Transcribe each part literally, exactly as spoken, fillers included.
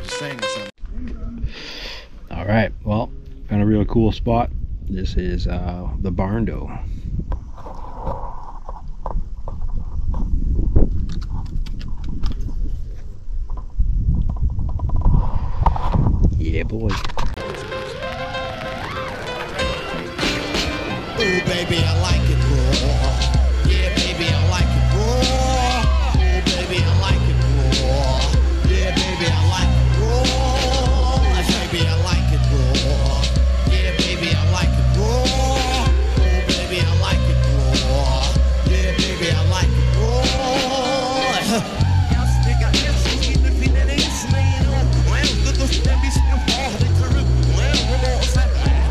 to sing or something. All right, well, found a real cool spot. This is uh, the Barndo. Yeah, boy. Ooh, baby, I like it raw. Yeah, baby, I like it raw. Ooh, baby, I like it raw. Yeah, baby, I like it raw. Baby, I like it raw. Yeah, baby, I like it raw. Ooh, baby, I like it raw. Yeah, baby, I like it raw. Yes, nigga, yes, even if it ain't slaying on plan, good to stand be still fall, they turn it well, we're all set.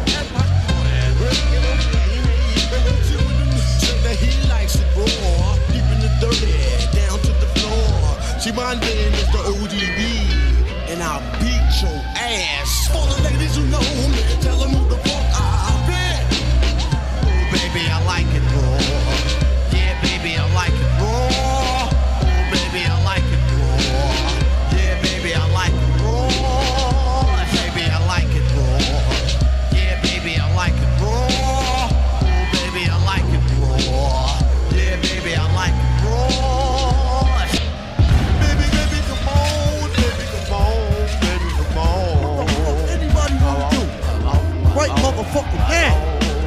He likes it raw, keeping it dirty, down to the floor. See, my name is the O D B, and I'll beat your ass. For the ladies who know me, tell them who the fuck I've been. Oh, baby, I like it raw. Yeah, baby, I like it raw. Oh, baby, I like it raw. Yeah, baby, I like it raw. Baby, I like it raw. Yeah, baby, I like it raw. Oh, baby, I like it raw. Yeah, baby, I like it raw. Baby, baby, come on, baby, come on, baby, come on. What the fuck anybody wanna do? Right, motherfucking man.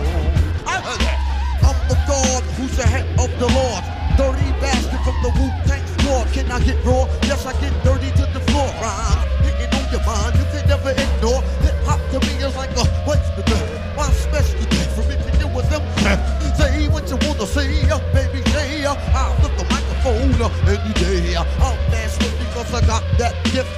I'm the God who's the head of the Lord. Dirty bastard from the Wu-Tang squad. Can I get raw? Yes, I get dirty to the floor. Rhyme hitting on your mind, you can never ignore. Hip hop to me is like a place to be. My specialty for me to do with them. Say what you wanna say, baby, say I'll flip the microphone any day. I'm nasty because I got that gift.